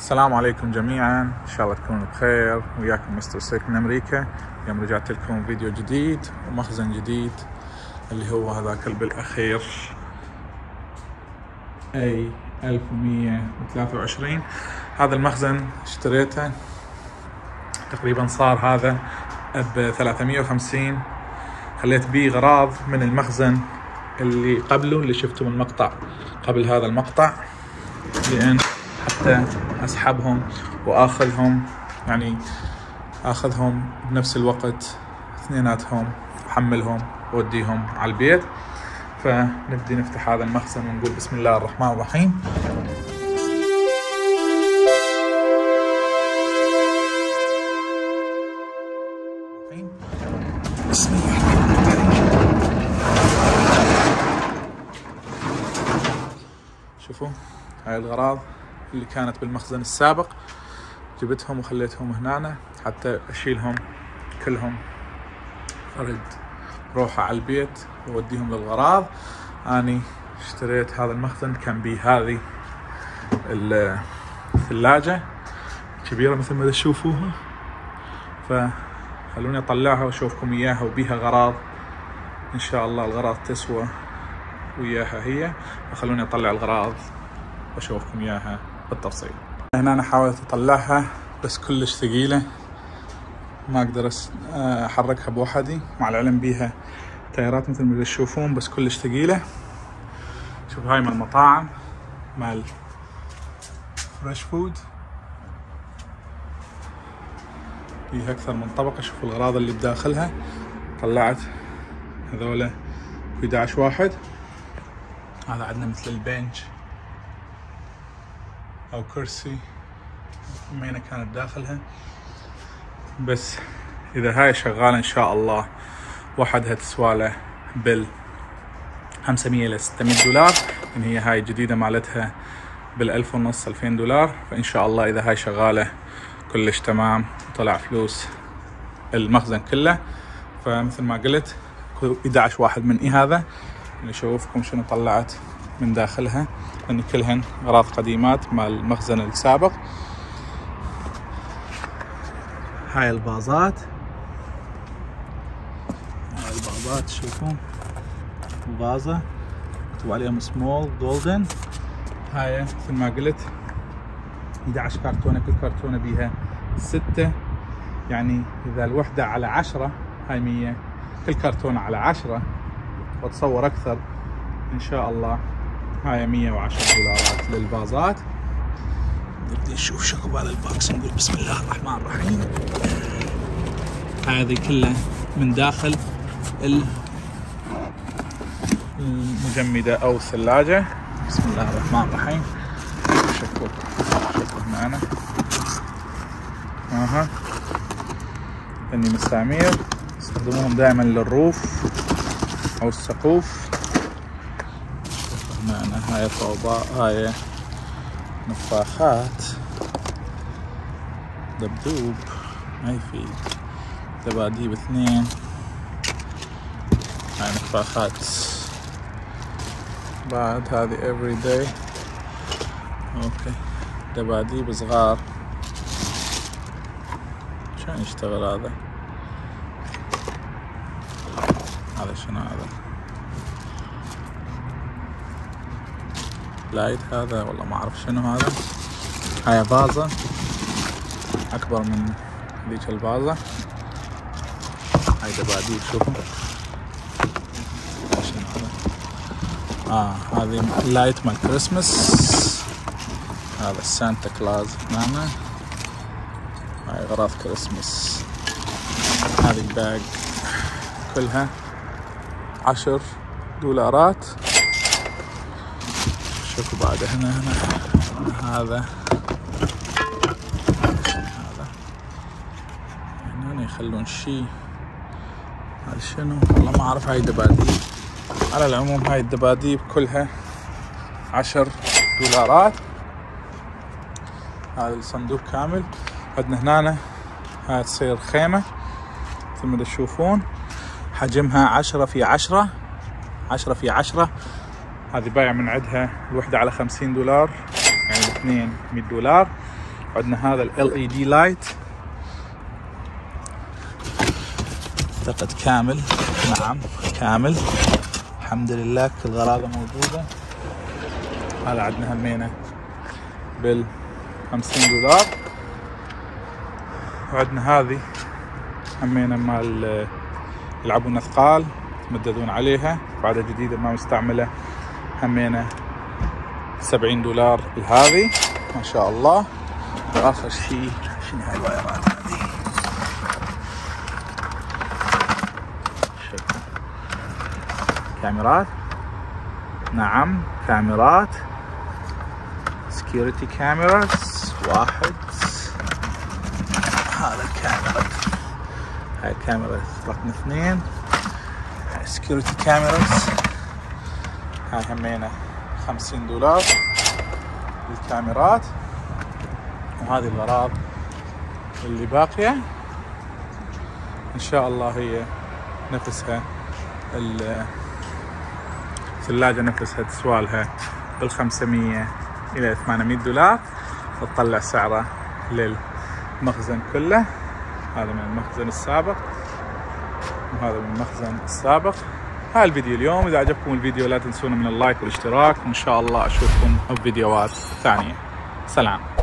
السلام عليكم جميعا، ان شاء الله تكونوا بخير. وياكم مستر سيك من امريكا. اليوم رجعت لكم فيديو جديد ومخزن جديد اللي هو هذاك بالاخير اي 1123. هذا المخزن اشتريته تقريبا صار هذا ب 350. خليت بيه غراض من المخزن اللي قبله اللي شفتوا من مقطع قبل هذا المقطع، لان حتى اسحبهم واخذهم، يعني اخذهم بنفس الوقت اثنيناتهم، احملهم واوديهم على البيت. فنبدي نفتح هذا المخزن ونقول بسم الله الرحمن الرحيم. بسم الله الرحمن الرحيم. شوفوا هاي الغراض اللي كانت بالمخزن السابق، جبتهم وخليتهم هنا حتى اشيلهم كلهم فرد روحة على البيت ووديهم للغراض. اني اشتريت هذا المخزن كان بيه هذه الثلاجة كبيرة مثل ما تشوفوها، فخلوني اطلعها واشوفكم اياها وبيها غراض ان شاء الله. الغراض تسوى وياها هي، فخلوني اطلع الغراض واشوفكم اياها بالتفصيل. هنا انا حاولت اطلعها بس كلش ثقيلة، ما اقدر احركها بوحدي، مع العلم بيها تايرات مثل ما تشوفون بس كلش ثقيلة. شوف هاي مال المطاعم مال فريش فود، فيها اكثر من طبقة. شوف الغراض اللي بداخلها، طلعت هذولا 11 واحد. هذا عندنا مثل البنش او كرسي مينة كانت داخلها، بس اذا هاي شغالة ان شاء الله وحدها تسواله بال 500 ل 600 دولار، لان هي هاي جديدة مالتها بال1500 2000 دولار. فان شاء الله اذا هاي شغالة كلش تمام وطلع فلوس المخزن كله. فمثل ما قلت 11 واحد من هذا اللي اشوفكم شنو طلعت من داخلها، لان كلهن اغراض قديمات مال المخزن السابق. هاي البازات، شوفوا البازة مكتوب عليهم سمول جولدن. هاي مثل ما قلت 11 كرتونة، كل كرتونة بيها 6، يعني اذا الوحدة على 10 هاي 100، كل كرتونة على 10 وتصور اكثر ان شاء الله. هاي 110 دولارات للبازات. نبدي نشوف شو قبال الباكس، نقول بسم الله الرحمن الرحيم. هذه كلها من داخل المجمدة او الثلاجة. بسم الله الرحمن الرحيم. شوفوا معنا اني مسامير استخدموهم دائما للروف او السقوف. معنا هاي طوباء، هاي نفاخات، دبدوب ما يفيد، دباديب 2، هاي نفاخات. بعد هذه everyday، اوكي دباديب صغار. شلون يشتغل هذا؟ هذا شنو هذا؟ لايت هذا والله ما اعرف شنو هذا. هاي فازة اكبر من ذيك الفازة. هاي دباديب شوفوا شنو هذا. هذه لايت مال كريسمس. هذا سانتا كلاز هنا. هاي غراض كريسمس. هذه الباج كلها 10 دولارات. شوفوا بعد هنا هذا هنا يخلون شيء. هذا شنو والله ما اعرف. هاي دباديب. على العموم هاي الدباديب كلها 10 دولارات. هذا الصندوق كامل. عندنا هنا هاي تصير خيمة مثل ما تشوفون، حجمها 10 في 10 10 في 10. هذه بايع من عندها الوحدة على 50 دولار، يعني الاثنين 100 دولار. عندنا هذا ال LED لايت اعتقد كامل. نعم كامل الحمد لله، كل غراضه موجودة. هذا عندنا همينة بال $50. وعندنا هذه همينة مال يلعبون اثقال يتمددون عليها، بعدها جديدة ما مستعملة، همينة $70 هذه ما شاء الله. واخر شيء شنو هاي الوايرات هذه؟ كاميرات. نعم كاميرات سكيورتي كاميراز. واحد هذا الكاميرا، هاي كاميرا رقم 2 سكيورتي كاميراز. هاي همينة $50 الكاميرات. وهذه الأغراض اللي باقية إن شاء الله هي نفسها الثلاجة نفسها تسوالها $500 إلى $800، وتطلع سعره للمخزن كله. هذا من المخزن السابق وهذا من المخزن السابق. هاي الفيديو اليوم. إذا عجبكم الفيديو لا تنسونا من اللايك والاشتراك، وإن شاء الله أشوفكم بفيديوهات ثانية. سلام.